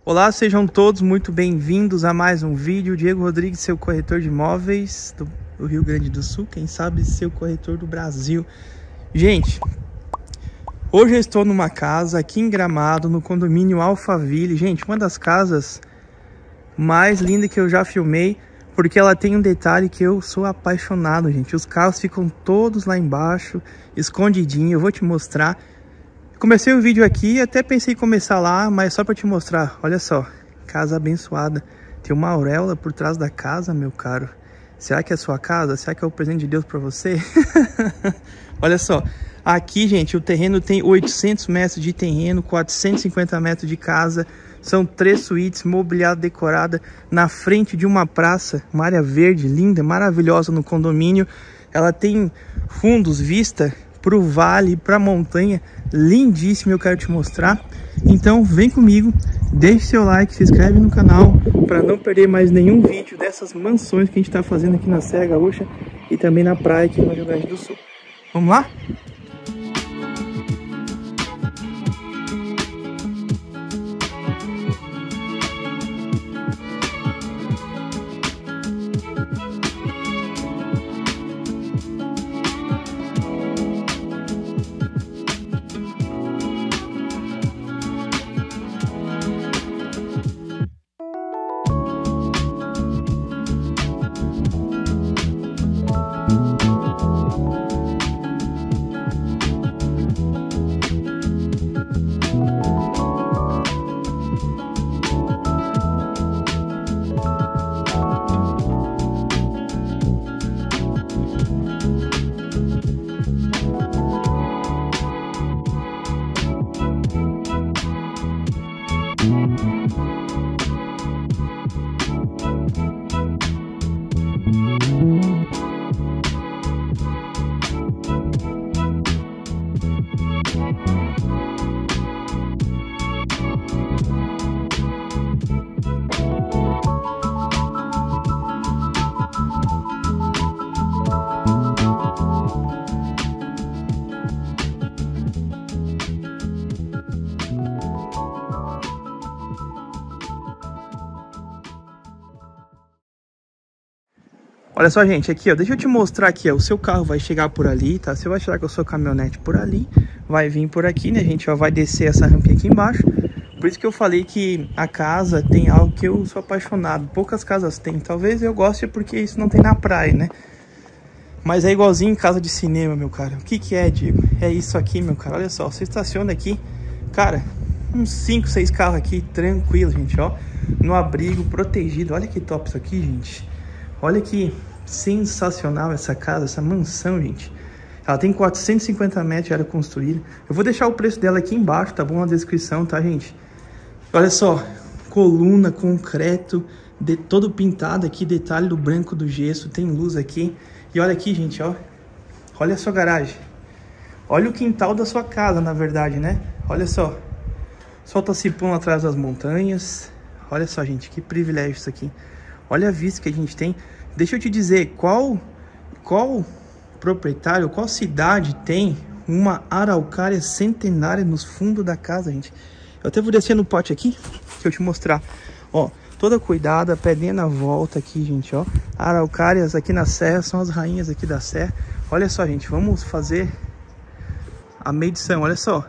Olá, sejam todos muito bem-vindos a mais um vídeo. Diego Rodrigues, seu corretor de imóveis do Rio Grande do Sul, quem sabe seu corretor do Brasil. Gente, hoje eu estou numa casa aqui em Gramado, no condomínio Alphaville. Gente, uma das casas mais lindas que eu já filmei, porque ela tem um detalhe que eu sou apaixonado, gente. Os carros ficam todos lá embaixo, escondidinho. Eu vou te mostrar. Comecei o vídeo aqui e até pensei em começar lá, mas só para te mostrar. Olha só, casa abençoada. Tem uma auréola por trás da casa, meu caro. Será que é a sua casa? Será que é o presente de Deus para você? Olha só, aqui, gente, o terreno tem 800 metros de terreno, 450 metros de casa. São 3 suítes, mobiliado decorada na frente de uma praça, uma área verde, linda, maravilhosa no condomínio. Ela tem fundos, vista para o vale, para a montanha, lindíssimo, eu quero te mostrar. Então vem comigo, deixe seu like, se inscreve no canal para não perder mais nenhum vídeo dessas mansões que a gente está fazendo aqui na Serra Gaúcha e também na praia aqui no Rio Grande do Sul. Vamos lá? Olha só, gente, aqui, ó, deixa eu te mostrar aqui, ó, o seu carro vai chegar por ali, tá? Você vai chegar com a sua caminhonete por ali, vai vir por aqui, né, gente, ó, vai descer essa rampinha aqui embaixo. Por isso que eu falei que a casa tem algo que eu sou apaixonado, poucas casas tem, talvez eu goste porque isso não tem na praia, né? Mas é igualzinho em casa de cinema, meu cara. O que que é, Diego? É isso aqui, meu cara, olha só, você estaciona aqui, cara, uns 5, 6 carros aqui, tranquilo, gente, ó, no abrigo, protegido. Olha que top isso aqui, gente. Olha que sensacional essa casa, essa mansão, gente. Ela tem 450 metros de área construída. Eu vou deixar o preço dela aqui embaixo, tá bom? Na descrição, tá, gente? Olha só, coluna, concreto, todo pintado aqui, detalhe do branco do gesso, tem luz aqui. E olha aqui, gente, ó. Olha a sua garagem. Olha o quintal da sua casa, na verdade, né? Olha só. Solta cipão atrás das montanhas. Olha só, gente, que privilégio isso aqui. Olha a vista que a gente tem. Deixa eu te dizer, qual proprietário, qual cidade tem uma araucária centenária nos fundos da casa, gente? Eu até vou descer no pote aqui, deixa eu te mostrar. Ó, toda cuidada, pedrinha na volta aqui, gente, ó. Araucárias aqui na serra, são as rainhas aqui da serra. Olha só, gente, vamos fazer a medição, olha só.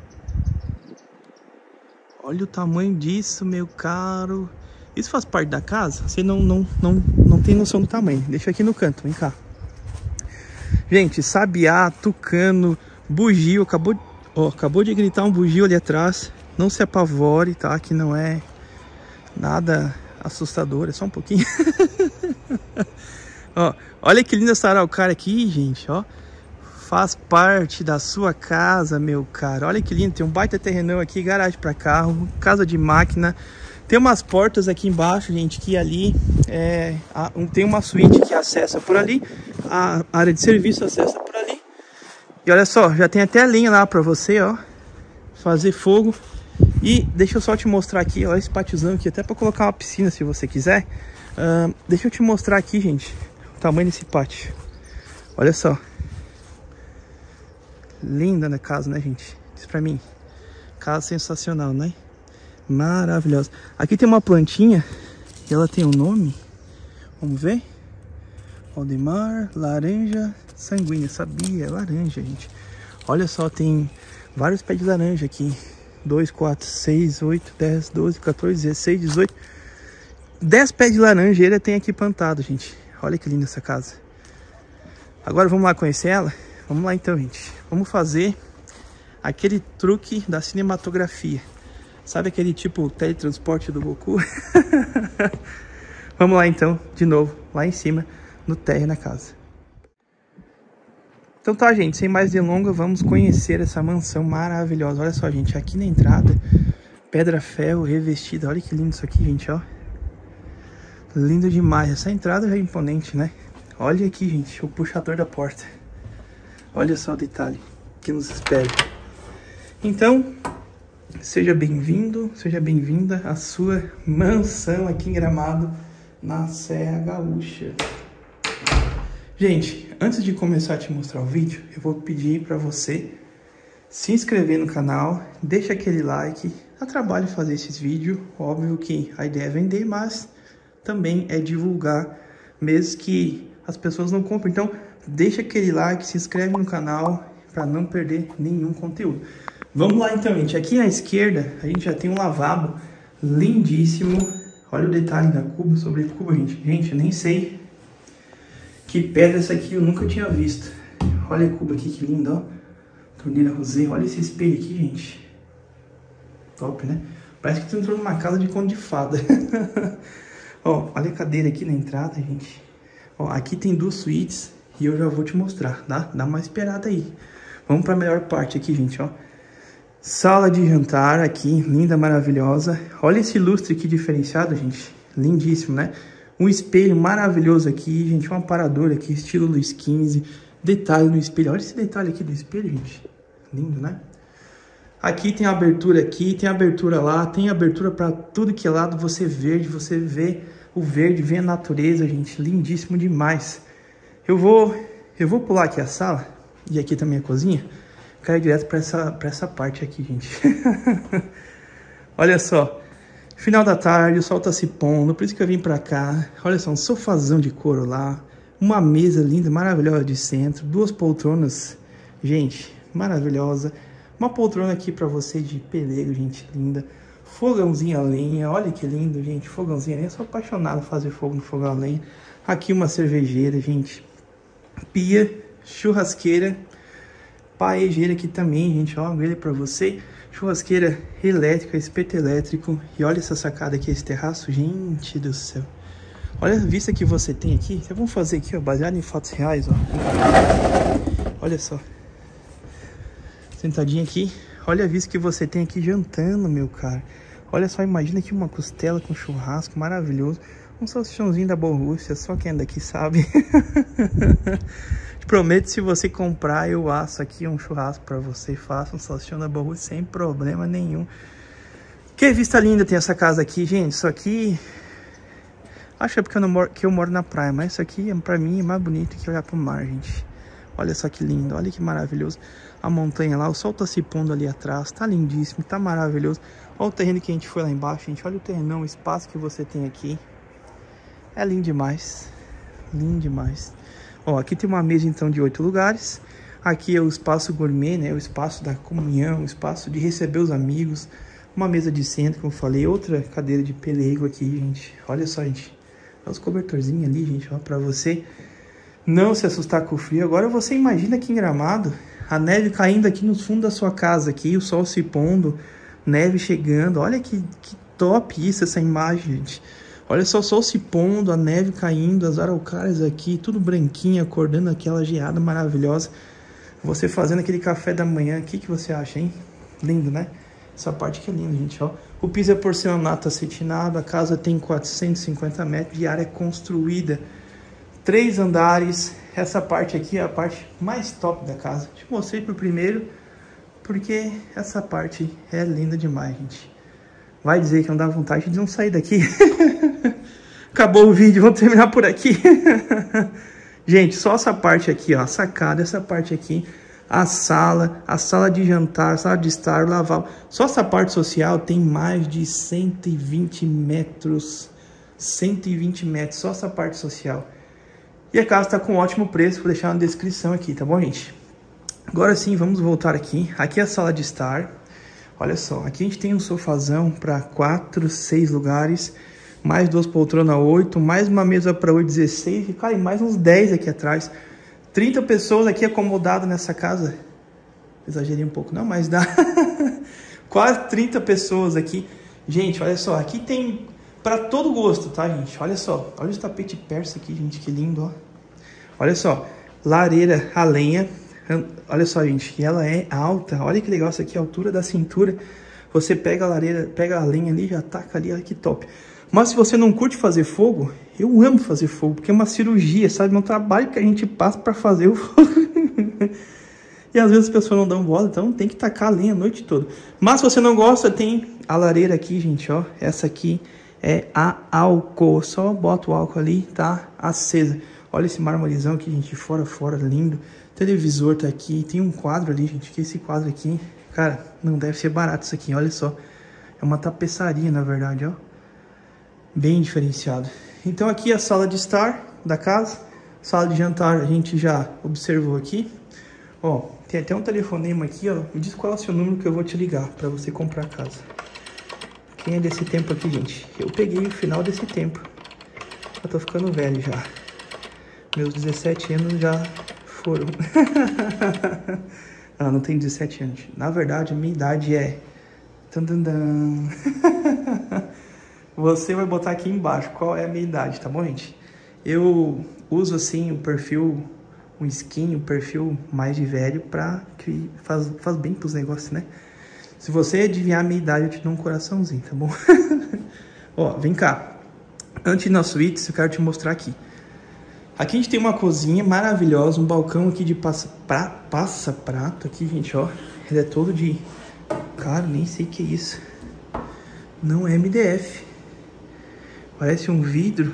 Olha o tamanho disso, meu caro. Isso faz parte da casa? Você não tem noção do tamanho. Deixa aqui no canto, vem cá. Gente, sabiá, tucano, bugio. Acabou de gritar um bugio ali atrás. Não se apavore, tá? Que não é nada assustador, é só um pouquinho. Ó, olha que linda essa araucária aqui, gente, ó. Faz parte da sua casa, meu cara. Olha que lindo, tem um baita terrenão aqui, garagem para carro, casa de máquina. Tem umas portas aqui embaixo, gente, que ali tem uma suíte que acessa por ali, a área de serviço acessa por ali. E olha só, já tem até a lenha lá para você, ó, fazer fogo. E deixa eu só te mostrar aqui, ó, esse pátiozão aqui, até para colocar uma piscina se você quiser. Deixa eu te mostrar aqui, gente, o tamanho desse pátio. Olha só. Linda na casa, né, gente? Diz pra mim. Casa sensacional, né? Maravilhosa. Aqui tem uma plantinha e ela tem um nome. Vamos ver. Aldemar, laranja sanguínea. Sabia, é laranja, gente. Olha só, tem vários pés de laranja aqui. 2, 4, 6, 8, 10, 12, 14, 16, 18. 10 pés de laranjeira tem aqui plantado, gente. Olha que linda essa casa. Agora vamos lá conhecer ela? Vamos lá então, gente. Vamos fazer aquele truque da cinematografia. Sabe aquele tipo teletransporte do Goku? Vamos lá então, de novo, lá em cima, no térreo na casa. Então tá, gente, sem mais delongas, vamos conhecer essa mansão maravilhosa. Olha só, gente, aqui na entrada, pedra ferro revestida. Olha que lindo isso aqui, gente, ó. Lindo demais. Essa entrada já é imponente, né? Olha aqui, gente, o puxador da porta. Olha só o detalhe que nos espera. Então, seja bem-vindo, seja bem-vinda à sua mansão aqui em Gramado, na Serra Gaúcha. Gente, antes de começar a te mostrar o vídeo, eu vou pedir para você se inscrever no canal, deixa aquele like. Dá trabalho fazer esses vídeos, óbvio que a ideia é vender, mas também é divulgar, mesmo que as pessoas não comprem. Então, deixa aquele like, se inscreve no canal para não perder nenhum conteúdo. Vamos lá então, gente. Aqui à esquerda, a gente já tem um lavabo lindíssimo. Olha o detalhe da cuba sobre cuba, gente. Gente, eu nem sei que pedra essa aqui, eu nunca tinha visto. Olha a cuba aqui, que linda, ó. Torneira rosé. Olha esse espelho aqui, gente. Top, né? Parece que tu entrou numa casa de conto de fada. Ó, olha a cadeira aqui na entrada, gente. Ó, aqui tem 2 suítes e eu já vou te mostrar, tá? Dá uma esperada aí. Vamos para a melhor parte aqui, gente, ó. Sala de jantar aqui, linda, maravilhosa. Olha esse lustre aqui diferenciado, gente. Lindíssimo, né? Um espelho maravilhoso aqui, gente. Um aparador aqui, estilo Luiz XV. Detalhe no espelho. Olha esse detalhe aqui do espelho, gente. Lindo, né? Aqui tem abertura aqui, tem abertura lá, tem abertura para tudo que é lado. Você verde, você vê o verde, vê a natureza, gente. Lindíssimo demais. Eu vou pular aqui a sala e aqui também a cozinha. Caio direto para essa parte aqui, gente. Olha só. Final da tarde, o sol tá se pondo, por isso que eu vim pra cá. Olha só, um sofazão de couro lá. Uma mesa linda, maravilhosa de centro. 2 poltronas, gente, maravilhosa. Uma poltrona aqui pra você de pelego, gente, linda. Fogãozinho a lenha, olha que lindo, gente. Fogãozinho a lenha, eu sou apaixonado por fazer fogo no fogão a lenha. Aqui uma cervejeira, gente. Pia, churrasqueira. Paejeira aqui também, gente, ó, grelha pra você. Churrasqueira elétrica, espeto elétrico. E olha essa sacada aqui, esse terraço, gente do céu. Olha a vista que você tem aqui. Vamos fazer aqui, ó, baseado em fatos reais, ó. Olha só. Sentadinho aqui. Olha a vista que você tem aqui jantando, meu cara. Olha só, imagina aqui uma costela com churrasco maravilhoso. Um salsichãozinho da Boa Rússia, só quem é daqui sabe. Te prometo, se você comprar, eu asso aqui um churrasco pra você. Faça um salsichão da Boa Rússia sem problema nenhum. Que vista linda tem essa casa aqui, gente. Isso aqui... Acho que é porque eu moro na praia, mas isso aqui, pra mim, é mais bonito que olhar pro mar, gente. Olha só que lindo, olha que maravilhoso. A montanha lá, o sol tá se pondo ali atrás. Tá lindíssimo, tá maravilhoso. Olha o terreno que a gente foi lá embaixo, gente. Olha o terrenão, o espaço que você tem aqui. É lindo demais. Lindo demais. Ó, aqui tem uma mesa, então, de 8 lugares. Aqui é o espaço gourmet, né? O espaço da comunhão, o espaço de receber os amigos. Uma mesa de centro, como eu falei. Outra cadeira de pelego aqui, gente. Olha só, gente. Olha os cobertorzinhos ali, gente, ó, pra você não se assustar com o frio. Agora você imagina aqui em Gramado, a neve caindo aqui no fundo da sua casa, aqui, o sol se pondo, neve chegando. Olha que top isso, essa imagem, gente. Olha só o sol se pondo, a neve caindo, as araucárias aqui, tudo branquinho, acordando aquela geada maravilhosa. Você fazendo aquele café da manhã, o que você acha, hein? Lindo, né? Essa parte que é linda, gente, ó. O piso é porcelanato acetinado, a casa tem 450 metros de área construída. 3 andares. Essa parte aqui é a parte mais top da casa. Te mostrei pro primeiro, porque essa parte é linda demais, gente. Vai dizer que não dá vontade de não sair daqui. Acabou o vídeo, vamos terminar por aqui. Gente, só essa parte aqui, ó, a sacada, essa parte aqui. a sala de jantar, sala de estar, lavabo. Só essa parte social tem mais de 120 metros. 120 metros, só essa parte social. E a casa tá com um ótimo preço, vou deixar na descrição aqui, tá bom, gente? Agora sim, vamos voltar aqui. Aqui é a sala de estar. Olha só, aqui a gente tem um sofazão para 4, 6 lugares. Mais 2 poltronas, 8. Mais uma mesa para 8, 16. E, cara, e mais uns 10 aqui atrás. 30 pessoas aqui acomodadas nessa casa. Exagerei um pouco, não, mas dá. Quase 30 pessoas aqui. Gente, olha só, aqui tem para todo gosto, tá, gente? Olha só, olha o tapete persa aqui, gente, que lindo, ó. Olha só, lareira a lenha. Olha só, gente, e ela é alta. Olha que legal isso aqui, a altura da cintura. Você pega a lareira, pega a lenha ali, já taca ali, olha que top. Mas se você não curte fazer fogo, eu amo fazer fogo, porque é uma cirurgia, sabe? É um trabalho que a gente passa para fazer o fogo. E às vezes as pessoas não dão bola, então tem que tacar a lenha a noite toda. Mas se você não gosta, tem a lareira aqui, gente, ó. Essa aqui é a álcool. Só bota o álcool ali, tá acesa. Olha esse marmorizão aqui, gente, fora, lindo. Televisor tá aqui, tem um quadro ali, gente, que esse quadro aqui, cara, não deve ser barato isso aqui, olha só. É uma tapeçaria, na verdade, ó. Bem diferenciado. Então aqui é a sala de estar da casa. Sala de jantar a gente já observou aqui. Ó, tem até um telefonema aqui, ó. Me diz qual é o seu número que eu vou te ligar pra você comprar a casa. Quem é desse tempo aqui, gente? Eu peguei o final desse tempo. Eu tô ficando velho já. Meus 17 anos já foram. Não tenho 17 anos. Na verdade, a minha idade é... Você vai botar aqui embaixo qual é a minha idade, tá bom, gente? Eu uso, assim, o perfil... um skin, um perfil mais de velho pra que faz bem pros negócios, né? Se você adivinhar a minha idade, eu te dou um coraçãozinho, tá bom? Ó, vem cá. Antes de ir na suíte, eu quero te mostrar aqui. Aqui a gente tem uma cozinha maravilhosa, um balcão aqui de passa-prato aqui, gente, ó. Ele é todo de... Cara, nem sei o que é isso. Não é MDF. Parece um vidro.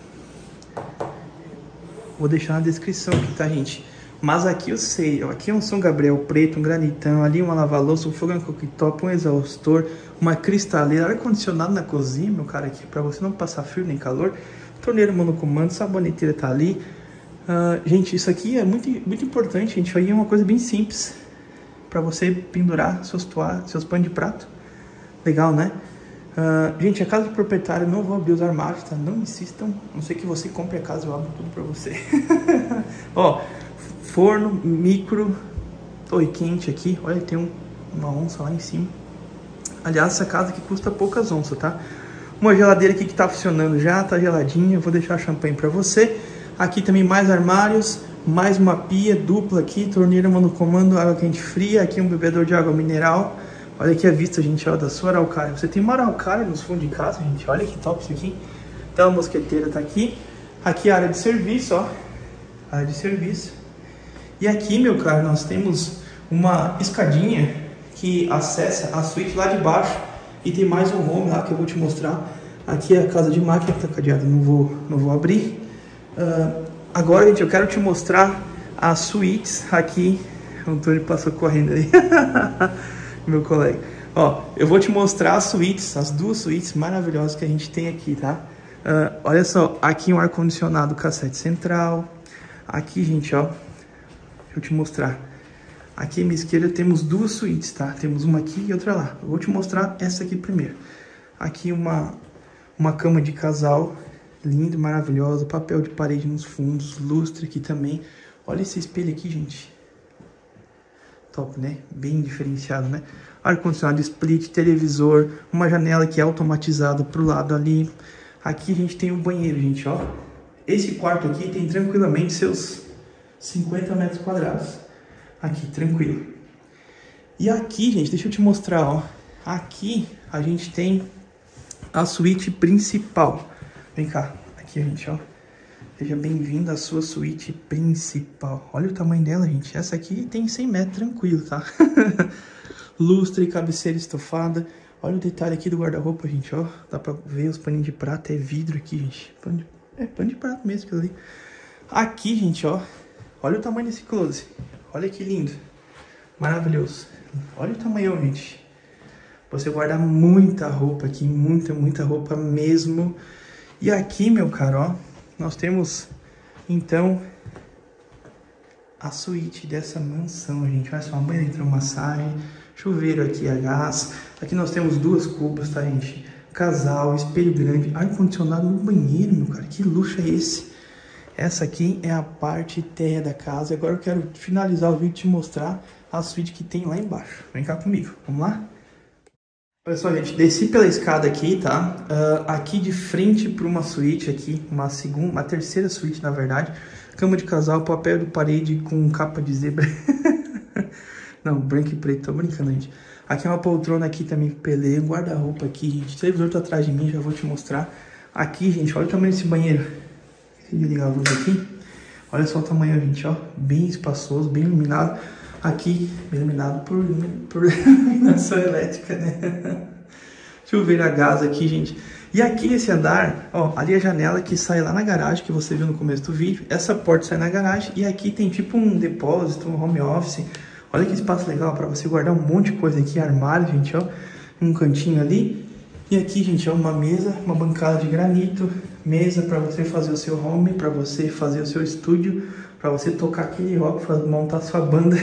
Vou deixar na descrição aqui, tá, gente? Mas aqui eu sei, ó. Aqui é um São Gabriel preto, um granitão. Ali uma lava-louça, um fogão cooktop, um exaustor, uma cristaleira, ar-condicionado na cozinha, meu cara, aqui, pra você não passar frio nem calor. Torneira monocomando, saboneteira tá ali. Gente, isso aqui é muito importante, gente. Isso aí é uma coisa bem simples pra você pendurar seus pães de prato. Legal, né? Gente, a casa do proprietário, não vou abrir os armários, tá? Não insistam. A não ser que você compre a casa, eu abro tudo pra você. Ó, forno, micro, torre quente aqui. Olha, tem uma onça lá em cima. Aliás, essa casa aqui custa poucas onças, tá? Uma geladeira aqui que tá funcionando já, tá geladinha. Eu vou deixar champanhe pra você. Aqui também mais armários, mais uma pia dupla aqui, torneira monocomando, água quente fria. Aqui um bebedor de água mineral. Olha aqui a vista, gente, ó, da sua araucária. Você tem uma araucária nos fundos de casa, gente. Olha que top isso aqui. Então a mosqueteira tá aqui. Aqui a área de serviço, ó. Área de serviço. E aqui, meu caro, nós temos uma escadinha que acessa a suíte lá de baixo. E tem mais um home lá que eu vou te mostrar. Aqui é a casa de máquina que tá cadeada, não vou abrir. Agora, gente, eu quero te mostrar as suítes aqui. O Antônio passou correndo aí. Meu colega. Ó, eu vou te mostrar as suítes, as duas suítes maravilhosas que a gente tem aqui, tá? Olha só, aqui um ar-condicionado cassete central. Aqui, gente, ó, deixa eu te mostrar. Aqui à minha esquerda temos duas suítes, tá? Temos uma aqui e outra lá. Eu vou te mostrar essa aqui primeiro. Aqui uma cama de casal, linda, maravilhosa. Papel de parede nos fundos, lustre aqui também. Olha esse espelho aqui, gente. Top, né? Bem diferenciado, né? Ar-condicionado split, televisor, uma janela que é automatizada pro lado ali. Aqui a gente tem o banheiro, gente, ó. Esse quarto aqui tem tranquilamente seus 50 metros quadrados. Aqui, tranquilo. E aqui, gente, deixa eu te mostrar, ó. Aqui a gente tem a suíte principal. Vem cá, aqui, gente, ó. Seja bem-vindo à sua suíte principal. Olha o tamanho dela, gente. Essa aqui tem 100 metros, tranquilo, tá? Lustre, cabeceira estofada. Olha o detalhe aqui do guarda-roupa, gente, ó. Dá pra ver os paninhos de prata, é vidro aqui, gente. Pano de prata mesmo, aquilo ali. Aqui, gente, ó. Olha o tamanho desse closet. Olha que lindo. Maravilhoso. Olha o tamanho, gente. Você guarda muita roupa aqui, muita roupa mesmo. E aqui, meu caro, ó, nós temos, então, a suíte dessa mansão, gente. Olha só, uma banheira de hidromassagem, chuveiro aqui a gás. Aqui nós temos 2 cubas, tá, gente? Casal, espelho grande, ar-condicionado no banheiro, meu cara. Que luxo é esse? Essa aqui é a parte térrea da casa. Agora eu quero finalizar o vídeo e te mostrar a suíte que tem lá embaixo. Vem cá comigo, vamos lá? Olha só, gente, desci pela escada aqui, tá? Aqui de frente para uma suíte aqui, uma terceira suíte, na verdade. Cama de casal, papel de parede com capa de zebra. Não, branco e preto, tô brincando, gente. Aqui é uma poltrona aqui também, peleia, um guarda-roupa aqui, gente. O televisor tá atrás de mim, já vou te mostrar. Aqui, gente, olha o tamanho desse banheiro. Deixa eu ligar a luz aqui. Olha só o tamanho, gente, ó. Bem espaçoso, bem iluminado. Aqui, bem iluminado por iluminação elétrica, né? Chuveiro a gás aqui, gente. E aqui nesse andar, ó, ali a janela que sai lá na garagem, que você viu no começo do vídeo. Essa porta sai na garagem e aqui tem tipo um depósito, um home office. Olha que espaço legal para você guardar um monte de coisa aqui, armário, gente, ó. Um cantinho ali. E aqui, gente, ó, uma mesa, uma bancada de granito. Mesa para você fazer o seu home, para você fazer o seu estúdio, para você tocar aquele rock, montar sua banda.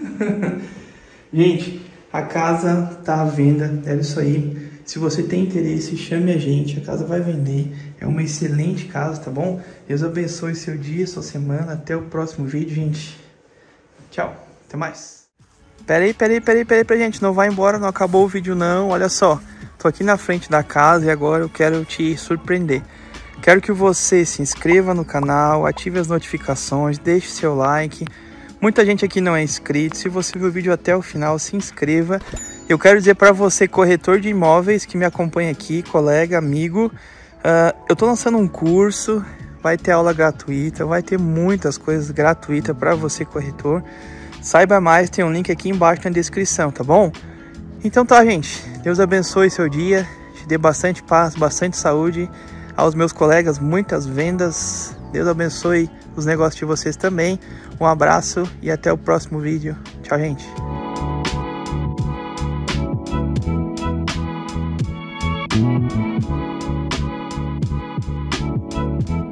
Gente, a casa tá à venda, é isso aí. Se você tem interesse, chame a gente, a casa vai vender. É uma excelente casa, tá bom? Deus abençoe seu dia, sua semana. Até o próximo vídeo, gente. Tchau, até mais. Pera aí, gente, não vai embora, não acabou o vídeo não. Olha só, tô aqui na frente da casa e agora eu quero te surpreender. Quero que você se inscreva no canal, ative as notificações, deixe seu like. Muita gente aqui não é inscrito. Se você viu o vídeo até o final, se inscreva. Eu quero dizer para você, corretor de imóveis que me acompanha aqui, colega, amigo, eu tô lançando um curso, vai ter aula gratuita, vai ter muitas coisas gratuitas para você, corretor. Saiba mais, tem um link aqui embaixo na descrição, tá bom? Então tá, gente. Deus abençoe seu dia, te dê bastante paz, bastante saúde. Aos meus colegas, muitas vendas. Deus abençoe os negócios de vocês também. Um abraço e até o próximo vídeo. Tchau, gente.